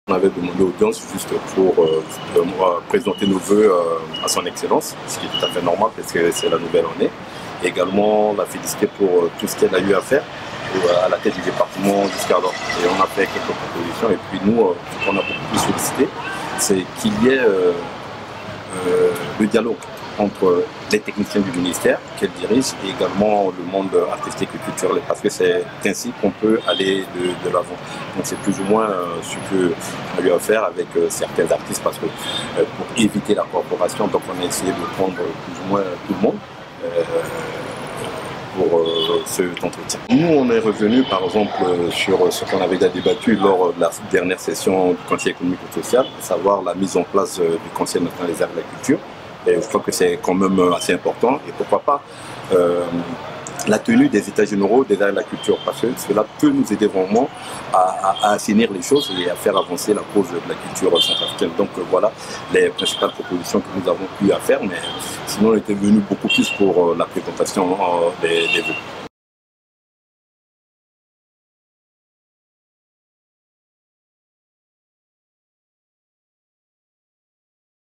On avait demandé audience juste pour présenter nos voeux à son excellence, ce qui est tout à fait normal parce que c'est la nouvelle année. Et également la féliciter pour tout ce qu'elle a eu à faire à la tête du département jusqu'à alors. Et on a fait quelques propositions. Et puis nous, ce qu'on a beaucoup plus sollicité, c'est qu'il y ait le dialogue entre les techniciens du ministère qu'elle dirige et également le monde artistique et culturel, parce que c'est ainsi qu'on peut aller de l'avant. Donc c'est plus ou moins ce qu'on a eu à faire avec certains artistes, parce que pour éviter la coopération, donc on a essayé de prendre plus ou moins tout le monde pour cet entretien. Nous, on est revenu par exemple sur ce qu'on avait déjà débattu lors de la dernière session du Conseil économique et social, à savoir la mise en place du Conseil national des arts et de la culture. Et je crois que c'est quand même assez important, et pourquoi pas la tenue des états généraux des arts et de la culture, parce que cela peut nous aider vraiment à assainir les choses et à faire avancer la cause de la culture centrafricaine. Donc voilà les principales propositions que nous avons pu faire, mais sinon on était venu beaucoup plus pour la présentation des vœux.